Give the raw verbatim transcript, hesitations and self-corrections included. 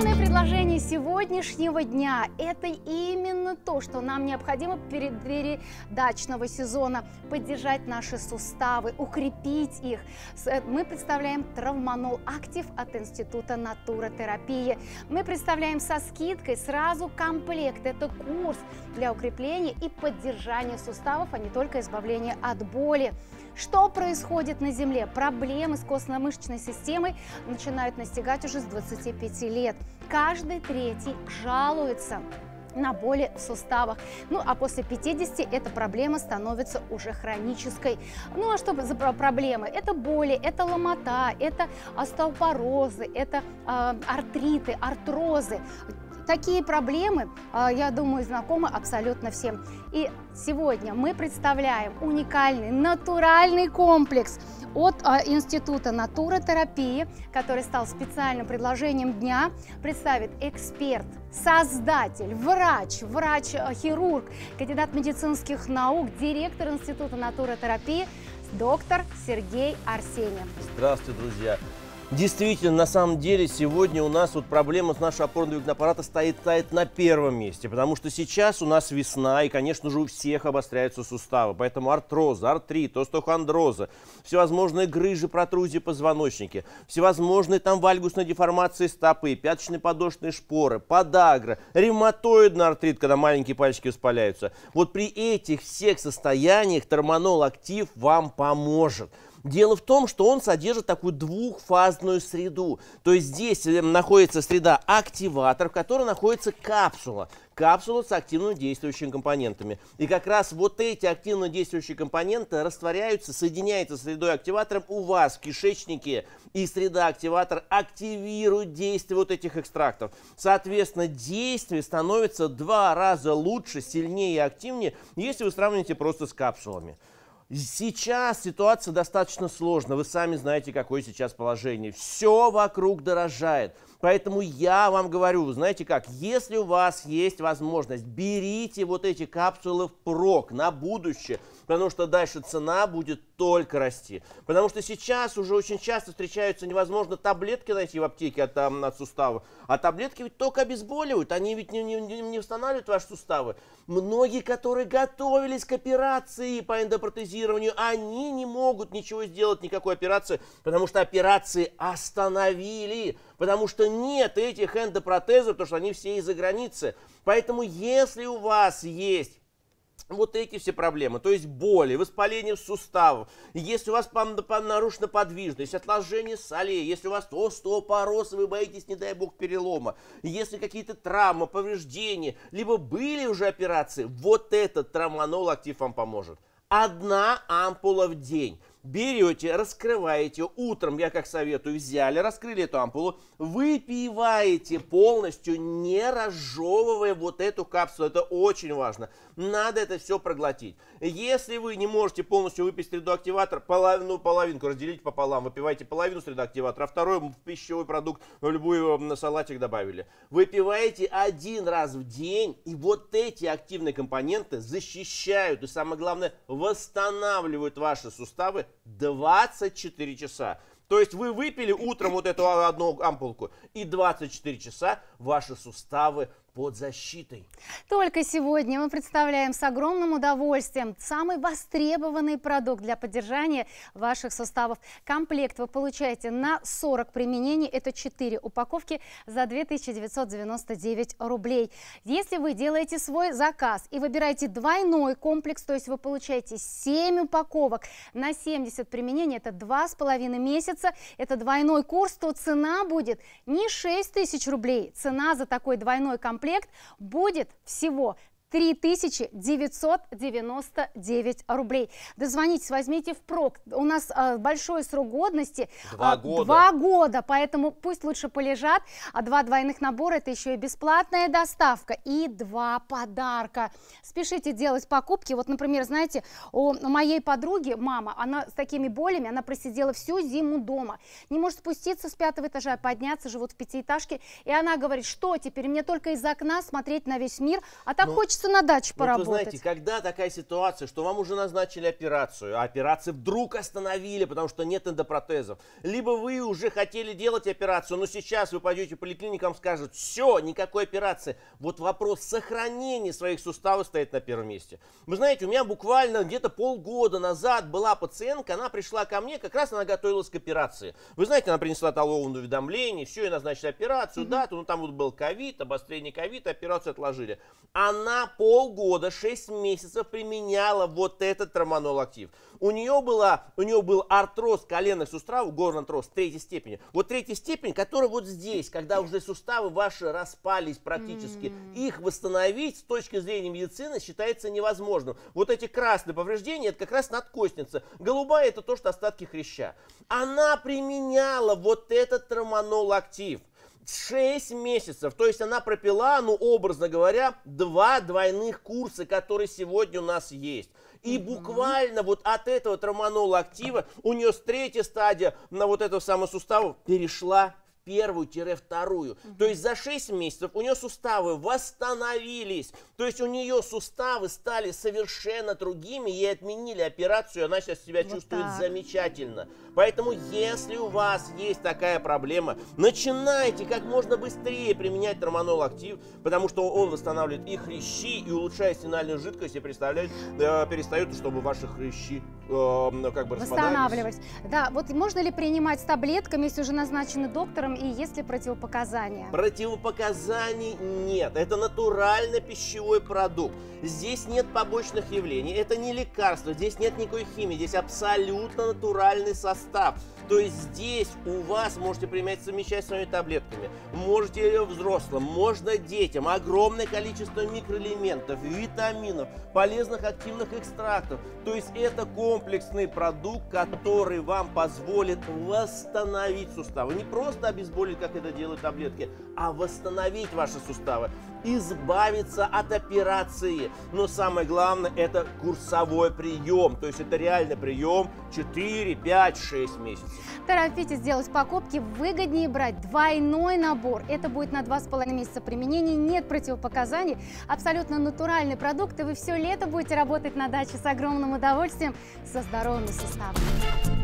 Главное предложение сегодняшнего дня – это именно то, что нам необходимо перед передачного сезона – поддержать наши суставы, укрепить их. Мы представляем Травманол Актив от Института натуротерапии. Мы представляем со скидкой сразу комплект. Это курс для укрепления и поддержания суставов, а не только избавления от боли. Что происходит на Земле? Проблемы с костно-мышечной системой начинают настигать уже с двадцати пяти лет. Каждый третий жалуется на боли в суставах. Ну, а после пятидесяти эта проблема становится уже хронической. Ну, а что за проблемы? Это боли, это ломота, это остеопорозы, это э, артриты, артрозы. Такие проблемы, я думаю, знакомы абсолютно всем. И сегодня мы представляем уникальный натуральный комплекс от Института натуротерапии, который стал специальным предложением дня. Представит эксперт, создатель, врач, врач-хирург, кандидат медицинских наук, директор Института натуротерапии, доктор Сергей Арсеньев. Здравствуйте, друзья! Действительно, на самом деле, сегодня у нас вот проблема с нашего опорно-двигательного аппарата стоит, стоит на первом месте, потому что сейчас у нас весна, и, конечно же, у всех обостряются суставы, поэтому артрозы, артрит, остеохондрозы, всевозможные грыжи, протрузии позвоночника, всевозможные там вальгусные деформации стопы, пяточные подошвенные шпоры, подагра, ревматоидный артрит, когда маленькие пальчики воспаляются. Вот при этих всех состояниях Травманол Актив вам поможет. Дело в том, что он содержит такую двухфазную среду. То есть здесь находится среда активатор, в которой находится капсула. Капсула с активно действующими компонентами. И как раз вот эти активно действующие компоненты растворяются, соединяются с средой активатором у вас в кишечнике. И среда-активатор активирует действие вот этих экстрактов. Соответственно, действие становится в два раза лучше, сильнее и активнее, если вы сравните просто с капсулами. Сейчас ситуация достаточно сложная, вы сами знаете, какое сейчас положение. Все вокруг дорожает. Поэтому я вам говорю, знаете как, если у вас есть возможность, берите вот эти капсулы впрок на будущее, потому что дальше цена будет только расти. Потому что сейчас уже очень часто встречаются невозможно таблетки найти в аптеке от, от суставов, а таблетки ведь только обезболивают, они ведь не, не, не восстанавливают ваши суставы. Многие, которые готовились к операции по эндопротезированию, они не могут ничего сделать, никакой операции, потому что операции остановили. Потому что нет этих эндопротезов, потому что они все из-за границы. Поэтому если у вас есть вот эти все проблемы, то есть боли, воспаление суставов, если у вас нарушена подвижность, отложение солей, если у вас остеопороз, вы боитесь, не дай бог, перелома, если какие-то травмы, повреждения, либо были уже операции, вот этот Травманол Актив вам поможет. Одна ампула в день. Берете, раскрываете, утром, я как советую, взяли, раскрыли эту ампулу, выпиваете полностью, не разжевывая вот эту капсулу, это очень важно, надо это все проглотить. Если вы не можете полностью выпить средоактиватор, половину, половинку разделите пополам, выпивайте половину средоактиватора, а второй в пищевой продукт, в любой на салатик добавили. Выпиваете один раз в день, и вот эти активные компоненты защищают и, самое главное, восстанавливают ваши суставы двадцать четыре часа. То есть вы выпили утром вот эту одну ампулку, и двадцать четыре часа ваши суставы под защитой. Только сегодня мы представляем с огромным удовольствием самый востребованный продукт для поддержания ваших суставов. Комплект вы получаете на сорок применений. Это четыре упаковки за две тысячи девятьсот девяносто девять рублей. Если вы делаете свой заказ и выбираете двойной комплекс, то есть вы получаете семь упаковок на семьдесят применений, это два с половиной месяца, это двойной курс, то цена будет не шесть тысяч рублей. Цена за такой двойной комплект комплект будет всего три тысячи девятьсот девяносто девять рублей. Дозвонитесь, возьмите впрок. У нас э, большой срок годности. Два года. Два года, поэтому пусть лучше полежат. А два двойных набора – это еще и бесплатная доставка и два подарка. Спешите делать покупки. Вот, например, знаете, у моей подруги мама, она с такими болями, она просидела всю зиму дома. Не может спуститься с пятого этажа, подняться, живут в пятиэтажке. И она говорит, что теперь мне только из окна смотреть на весь мир, а так Но... хочется хочется на даче Вот поработать. вы знаете, когда такая ситуация, что вам уже назначили операцию, а операцию вдруг остановили, потому что нет эндопротезов, либо вы уже хотели делать операцию, но сейчас вы пойдете в поликлинику, вам скажут, все, никакой операции. Вот вопрос сохранения своих суставов стоит на первом месте. Вы знаете, у меня буквально где-то полгода назад была пациентка, она пришла ко мне, как раз она готовилась к операции. Вы знаете, она принесла талонное уведомление, все, и назначили операцию, mm-hmm. дату, ну там вот был ковид, обострение ковида, операцию отложили. Она полгода, шесть месяцев применяла вот этот троманол актив. У нее, была, у нее был артроз коленных суставов, горный артроз третьей степени. Вот третья степень, которая вот здесь, когда уже суставы ваши распались практически, mm. их восстановить с точки зрения медицины считается невозможным. Вот эти красные повреждения, это как раз надкостница. Голубая это то, что остатки хряща. Она применяла вот этот троманол актив. шесть месяцев, то есть она пропила, ну, образно говоря, два двойных курса, которые сегодня у нас есть. И mm-hmm. буквально вот от этого троманола актива у нее с третьей стадии на вот этого самого сустава перешла в первую-вторую. Mm-hmm. То есть за шесть месяцев у нее суставы восстановились. То есть у нее суставы стали совершенно другими, ей отменили операцию, она сейчас себя вот чувствует так. замечательно. Поэтому, если у вас есть такая проблема, начинайте как можно быстрее применять троманол актив, потому что он восстанавливает и хрящи, и улучшает синальную жидкость, и представляет, э, перестает, чтобы ваши хрящи э, как бы восстанавливать. Да, вот можно ли принимать с таблетками, если уже назначены доктором, и есть ли противопоказания? Противопоказаний нет. Это натуральный пищевой продукт. Здесь нет побочных явлений. Это не лекарство. Здесь нет никакой химии. Здесь абсолютно натуральный состав. То есть здесь у вас можете применять, совмещать с своими таблетками. Можете взрослым, можно детям. Огромное количество микроэлементов, витаминов, полезных активных экстрактов. То есть это комплексный продукт, который вам позволит восстановить суставы. Не просто обезболить, как это делают таблетки, а восстановить ваши суставы. Избавиться от операции. Но самое главное, это курсовой прием. То есть это реально прием четыре, пять, шесть месяцев. Торопитесь сделать покупки, выгоднее брать двойной набор. Это будет на два с половиной месяца применения, нет противопоказаний, абсолютно натуральный продукт, и вы все лето будете работать на даче с огромным удовольствием, со здоровыми суставами.